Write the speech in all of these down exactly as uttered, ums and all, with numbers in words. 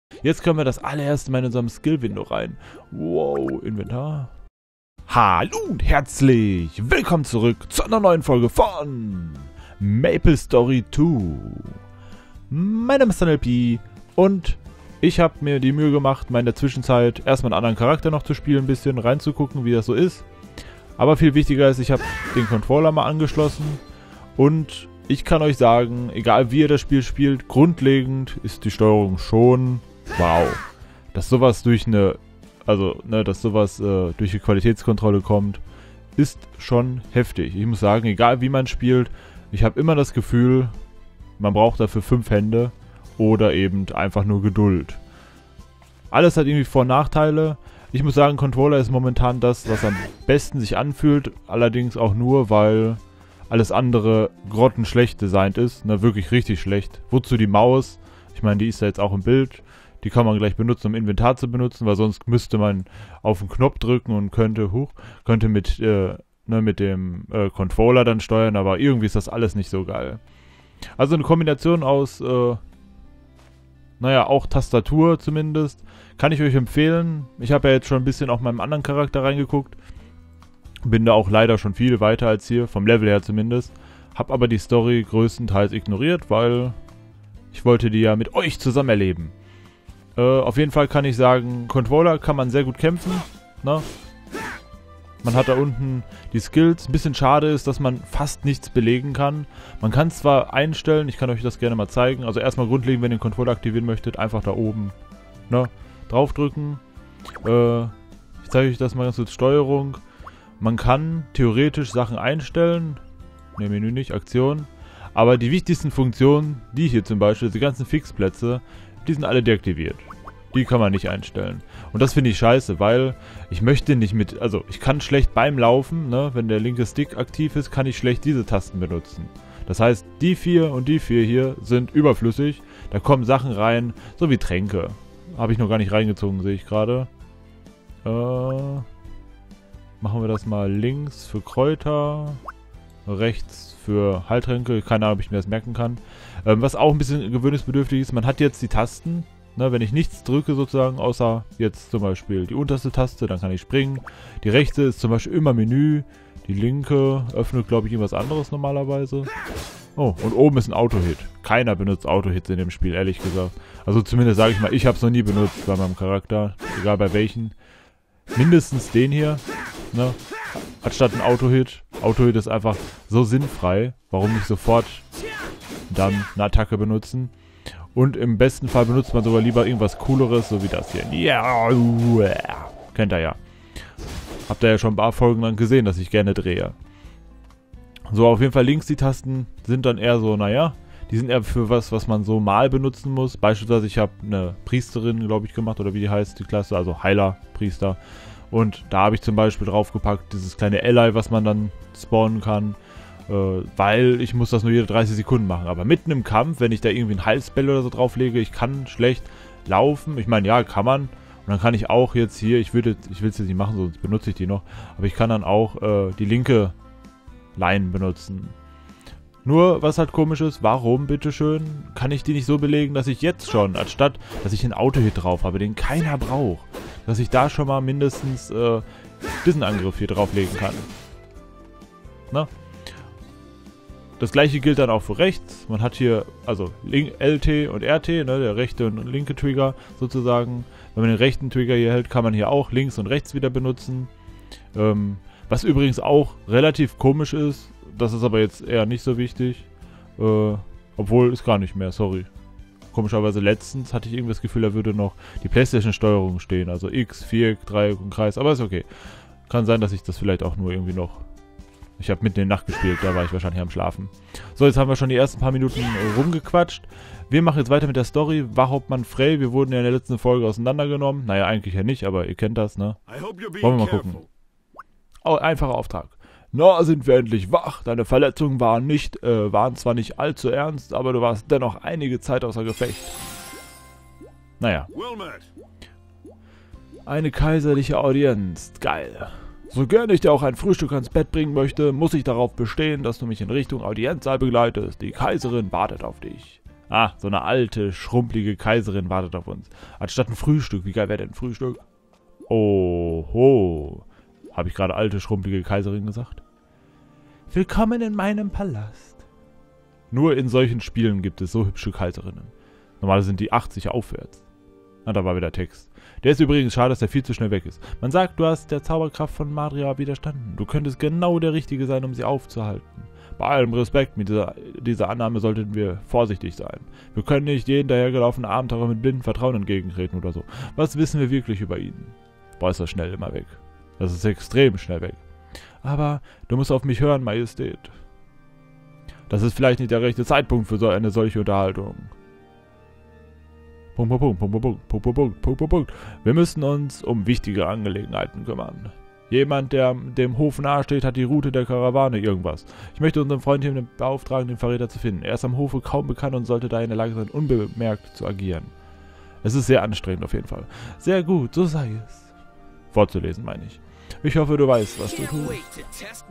Jetzt können wir das allererste Mal in unserem Skill-Window rein. Wow, Inventar. Hallo und herzlich willkommen zurück zu einer neuen Folge von MapleStory zwei. Mein Name ist N L P und ich habe mir die Mühe gemacht, mal in der Zwischenzeit erstmal einen anderen Charakter noch zu spielen, ein bisschen reinzugucken, wie das so ist. Aber viel wichtiger ist, ich habe den Controller mal angeschlossen und ich kann euch sagen, egal wie ihr das Spiel spielt, grundlegend ist die Steuerung schon wow. Dass sowas durch eine, also, ne, dass sowas äh, durch die Qualitätskontrolle kommt, ist schon heftig. Ich muss sagen, egal wie man spielt, ich habe immer das Gefühl, man braucht dafür fünf Hände oder eben einfach nur Geduld. Alles hat irgendwie Vor- und Nachteile. Ich muss sagen, Controller ist momentan das, was am besten sich anfühlt, allerdings auch nur, weil alles andere grottenschlecht designt ist, ne, wirklich richtig schlecht. Wozu die Maus? Ich meine, die ist ja jetzt auch im Bild. Die kann man gleich benutzen, um Inventar zu benutzen, weil sonst müsste man auf den Knopf drücken und könnte, huch, könnte mit, äh, ne, mit dem äh, Controller dann steuern, aber irgendwie ist das alles nicht so geil. Also eine Kombination aus, äh, naja, auch Tastatur zumindest, kann ich euch empfehlen. Ich habe ja jetzt schon ein bisschen auf meinem anderen Charakter reingeguckt. Bin da auch leider schon viel weiter als hier, vom Level her zumindest. Hab aber die Story größtenteils ignoriert, weil ich wollte die ja mit euch zusammen erleben. Äh, auf jeden Fall kann ich sagen, Controller kann man sehr gut kämpfen. Ne? Man hat da unten die Skills. Ein bisschen schade ist, dass man fast nichts belegen kann. Man kann es zwar einstellen, ich kann euch das gerne mal zeigen. Also erstmal grundlegend, wenn ihr den Controller aktivieren möchtet, einfach da oben, ne, draufdrücken. Äh, ich zeige euch das mal ganz kurz. Steuerung. Man kann theoretisch Sachen einstellen. Ne, Menü nicht, Aktion. Aber die wichtigsten Funktionen, die hier zum Beispiel, die ganzen Fixplätze, die sind alle deaktiviert. Die kann man nicht einstellen. Und das finde ich scheiße, weil ich möchte nicht mit, also ich kann schlecht beim Laufen, ne, wenn der linke Stick aktiv ist, kann ich schlecht diese Tasten benutzen. Das heißt, die vier und die vier hier sind überflüssig. Da kommen Sachen rein, so wie Tränke. Habe ich noch gar nicht reingezogen, sehe ich gerade. Äh, machen wir das mal links für Kräuter, rechts für Heiltränke. Keine Ahnung, ob ich mir das merken kann. Ähm, was auch ein bisschen gewöhnungsbedürftig ist, man hat jetzt die Tasten. Ne, wenn ich nichts drücke sozusagen, außer jetzt zum Beispiel die unterste Taste, dann kann ich springen. Die rechte ist zum Beispiel immer Menü. Die linke öffnet, glaube ich, irgendwas anderes normalerweise. Oh, und oben ist ein Auto-Hit. Keiner benutzt Auto-Hits in dem Spiel, ehrlich gesagt. Also zumindest sage ich mal, ich habe es noch nie benutzt bei meinem Charakter. Egal bei welchen. Mindestens den hier. Ne? Anstatt ein Auto-Hit. Auto-Hit ist einfach so sinnfrei. Warum nicht sofort dann eine Attacke benutzen? Und im besten Fall benutzt man sogar lieber irgendwas Cooleres, so wie das hier. Ja, kennt ihr ja. Habt ihr ja schon ein paar Folgen lang gesehen, dass ich gerne drehe. So, auf jeden Fall links die Tasten sind dann eher so, naja, die sind eher für was, was man so mal benutzen muss. Beispielsweise, ich habe eine Priesterin, glaube ich, gemacht, oder wie die heißt, die Klasse, also Heiler, Priester. Und da habe ich zum Beispiel draufgepackt, dieses kleine Ally, was man dann spawnen kann. Weil ich muss das nur jede dreißig Sekunden machen. Aber mitten im Kampf, wenn ich da irgendwie ein Heilspell oder so drauflege, ich kann schlecht laufen. Ich meine, ja, kann man. Und dann kann ich auch jetzt hier, ich würde, ich will es jetzt nicht machen, sonst benutze ich die noch. Aber ich kann dann auch äh, die linke Line benutzen. Nur, was halt komisch ist, warum, bitteschön, kann ich die nicht so belegen, dass ich jetzt schon, anstatt, dass ich einen Auto-Hit drauf habe, den keiner braucht, dass ich da schon mal mindestens äh, diesen Angriff hier drauflegen kann. Na? Das gleiche gilt dann auch für rechts. Man hat hier also L T und R T, ne, der rechte und linke Trigger sozusagen. Wenn man den rechten Trigger hier hält, kann man hier auch links und rechts wieder benutzen. Ähm, was übrigens auch relativ komisch ist, das ist aber jetzt eher nicht so wichtig. Äh, obwohl, ist gar nicht mehr, sorry. Komischerweise letztens hatte ich irgendwie das Gefühl, da würde noch die PlayStation-Steuerung stehen. Also X, Viereck, Dreieck und Kreis, aber ist okay. Kann sein, dass ich das vielleicht auch nur irgendwie noch... Ich habe mitten in der Nacht gespielt, da war ich wahrscheinlich am Schlafen. So, jetzt haben wir schon die ersten paar Minuten rumgequatscht. Wir machen jetzt weiter mit der Story. War Hauptmann Frey, wir wurden ja in der letzten Folge auseinandergenommen. Naja, eigentlich ja nicht, aber ihr kennt das, ne? Wollen wir mal gucken. Oh, einfacher Auftrag. Na, sind wir endlich wach. Deine Verletzungen waren nicht, äh, waren zwar nicht allzu ernst, aber du warst dennoch einige Zeit außer Gefecht. Naja. Eine kaiserliche Audienz. Geil. So gerne ich dir auch ein Frühstück ans Bett bringen möchte, muss ich darauf bestehen, dass du mich in Richtung Audienzsaal begleitest. Die Kaiserin wartet auf dich. Ah, so eine alte, schrumpelige Kaiserin wartet auf uns. Anstatt ein Frühstück. Wie geil wäre denn ein Frühstück? Oho. Habe ich gerade alte, schrumpelige Kaiserin gesagt? Willkommen in meinem Palast. Nur in solchen Spielen gibt es so hübsche Kaiserinnen. Normalerweise sind die achtzig aufwärts. Ah, da war wieder Text. Der ist übrigens schade, dass der viel zu schnell weg ist. Man sagt, du hast der Zauberkraft von Madria widerstanden. Du könntest genau der Richtige sein, um sie aufzuhalten. Bei allem Respekt, mit dieser, dieser Annahme sollten wir vorsichtig sein. Wir können nicht jeden dahergelaufenen Abenteurer mit blindem Vertrauen entgegentreten oder so. Was wissen wir wirklich über ihn? Boah, ist das schnell immer weg. Das ist extrem schnell weg. Aber du musst auf mich hören, Majestät. Das ist vielleicht nicht der rechte Zeitpunkt für so eine solche Unterhaltung. Punkt, Punkt, Punkt, Punkt, Punkt, Punkt, Punkt, Punkt, Punkt, Punkt. Wir müssen uns um wichtige Angelegenheiten kümmern. Jemand, der dem Hof nahesteht, hat die Route der Karawane irgendwas. Ich möchte unseren Freund hier beauftragen, den Verräter zu finden. Er ist am Hofe kaum bekannt und sollte daher in der Lage sein, unbemerkt zu agieren. Es ist sehr anstrengend auf jeden Fall. Sehr gut, so sei es. Vorzulesen, meine ich. Ich hoffe, du weißt, was du tust.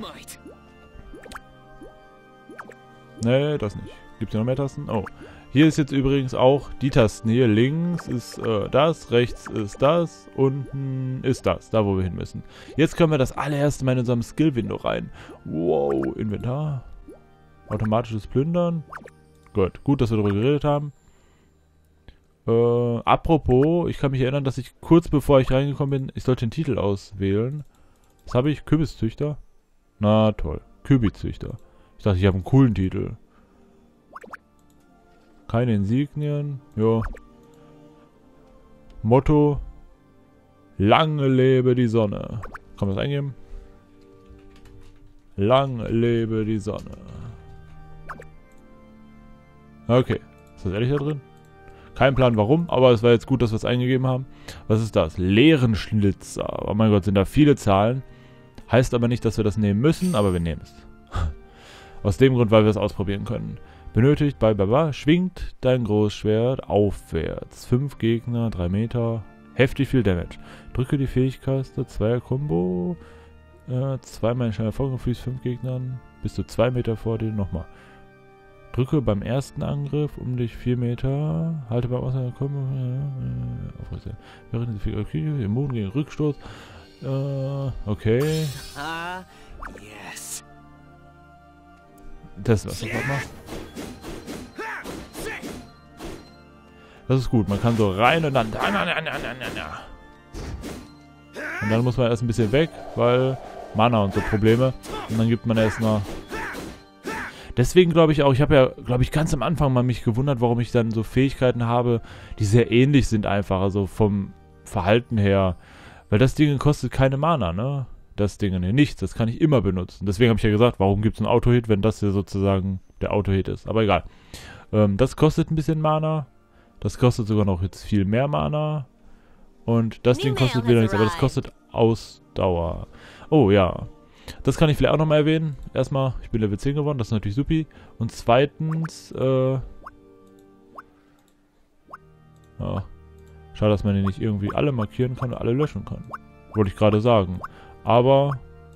Nee, das nicht. Gibt es hier noch mehr Tasten? Oh. Hier ist jetzt übrigens auch die Tasten hier. Links ist äh, das, rechts ist das, unten ist das, da wo wir hin müssen. Jetzt können wir das allererste Mal in unserem Skill-Window rein. Wow, Inventar. Automatisches Plündern. Gut, gut, dass wir darüber geredet haben. Äh, apropos, ich kann mich erinnern, dass ich kurz bevor ich reingekommen bin, ich sollte den Titel auswählen. Was habe ich? Kürbiszüchter? Na toll, Kürbiszüchter. Ich dachte, ich habe einen coolen Titel. Keine Insignien. Jo. Motto. Lange lebe die Sonne. Kann man das eingeben? Lang lebe die Sonne. Okay. Ist das ehrlich da drin? Kein Plan warum, aber es war jetzt gut, dass wir es eingegeben haben. Was ist das? Leeren Schlitzer. Oh mein Gott, sind da viele Zahlen. Heißt aber nicht, dass wir das nehmen müssen, aber wir nehmen es. Aus dem Grund, weil wir es ausprobieren können. Benötigt bei Baba, schwingt dein Großschwert aufwärts. Fünf Gegner, drei Meter. Heftig viel Damage. Drücke die Fähigkeit, Zweier Combo. Äh, zweimal in schneller Folge, fünf Gegnern. Bis zu zwei Meter vor dir. Nochmal. Drücke beim ersten Angriff um dich vier Meter. Halte beim Ausgang Combo. Äh, aufrecht. Während die Fähigkeit, immun gegen Rückstoß. Äh, okay. Ah, yes. Das was sofort macht. Das ist gut, man kann so rein und dann... Und dann muss man erst ein bisschen weg, weil Mana und so Probleme. Und dann gibt man erst noch... Deswegen glaube ich auch, ich habe ja, glaube ich, ganz am Anfang mal mich gewundert, warum ich dann so Fähigkeiten habe, die sehr ähnlich sind einfach, also vom Verhalten her. Weil das Ding kostet keine Mana, ne? Das Ding hier nichts, das kann ich immer benutzen. Deswegen habe ich ja gesagt, warum gibt es einen Auto-Hit, wenn das hier sozusagen der Auto-Hit ist. Aber egal. Ähm, das kostet ein bisschen Mana. Das kostet sogar noch jetzt viel mehr Mana. Und das Ding kostet wieder nichts, aber das kostet Ausdauer. Oh ja. Das kann ich vielleicht auch nochmal erwähnen. Erstmal, ich bin Level zehn geworden, das ist natürlich supi. Und zweitens, äh... ja. Schade, dass man die nicht irgendwie alle markieren kann und alle löschen kann. Wollte ich gerade sagen. Aber...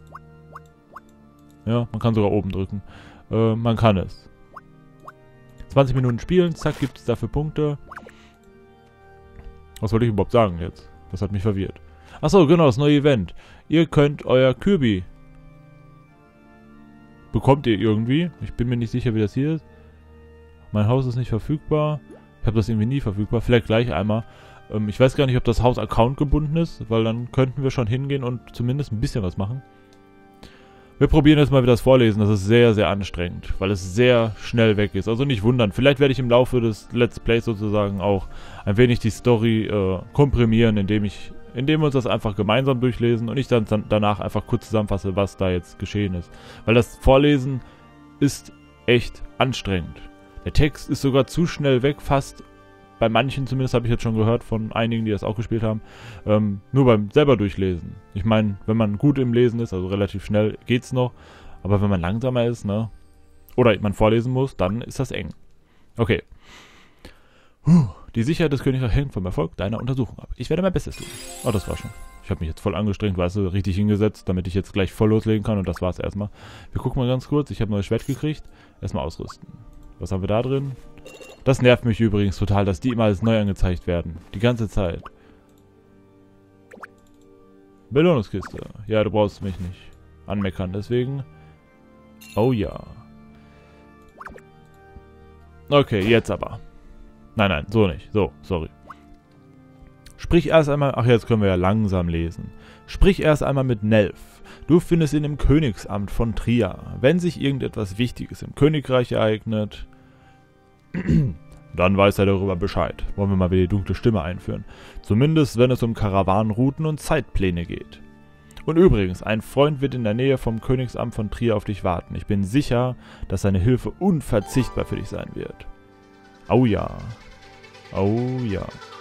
ja, man kann sogar oben drücken. Äh, man kann es. zwanzig Minuten spielen, zack, gibt es dafür Punkte. Was wollte ich überhaupt sagen jetzt? Das hat mich verwirrt. Achso, genau, das neue Event. Ihr könnt euer Kirby... bekommt ihr irgendwie. Ich bin mir nicht sicher, wie das hier ist. Mein Haus ist nicht verfügbar. Ich habe das irgendwie nie verfügbar. Vielleicht gleich einmal. Ähm, ich weiß gar nicht, ob das Haus Account gebunden ist, weil dann könnten wir schon hingehen und zumindest ein bisschen was machen. Wir probieren jetzt mal wieder das Vorlesen. Das ist sehr, sehr anstrengend, weil es sehr schnell weg ist. Also nicht wundern. Vielleicht werde ich im Laufe des Let's Plays sozusagen auch ein wenig die Story äh, komprimieren, indem ich, indem wir uns das einfach gemeinsam durchlesen und ich dann, dann danach einfach kurz zusammenfasse, was da jetzt geschehen ist. Weil das Vorlesen ist echt anstrengend. Der Text ist sogar zu schnell weg, fast bei manchen zumindest, habe ich jetzt schon gehört von einigen, die das auch gespielt haben, ähm, nur beim selber durchlesen. Ich meine, wenn man gut im Lesen ist, also relativ schnell, geht's noch, aber wenn man langsamer ist, ne, oder man vorlesen muss, dann ist das eng. Okay. Puh. Die Sicherheit des Königs hängt vom Erfolg deiner Untersuchung ab. Ich werde mein Bestes tun. Oh, das war schon. Ich habe mich jetzt voll angestrengt, weißt du, richtig hingesetzt, damit ich jetzt gleich voll loslegen kann und das war's erstmal. Wir gucken mal ganz kurz, ich habe ein neues Schwert gekriegt. Erstmal ausrüsten. Was haben wir da drin? Das nervt mich übrigens total, dass die immer als neu angezeigt werden. Die ganze Zeit. Belohnungskiste. Ja, du brauchst mich nicht anmeckern, deswegen. Oh ja. Okay, jetzt aber. Nein, nein, so nicht. So, sorry. Sprich erst einmal... Ach, jetzt können wir ja langsam lesen. Sprich erst einmal mit Nelf. Du findest ihn im Königsamt von Tria. Wenn sich irgendetwas Wichtiges im Königreich ereignet, dann weiß er darüber Bescheid. Wollen wir mal wieder die dunkle Stimme einführen. Zumindest, wenn es um Karawanenrouten und Zeitpläne geht. Und übrigens, ein Freund wird in der Nähe vom Königsamt von Tria auf dich warten. Ich bin sicher, dass seine Hilfe unverzichtbar für dich sein wird. Oh ja. Oh ja.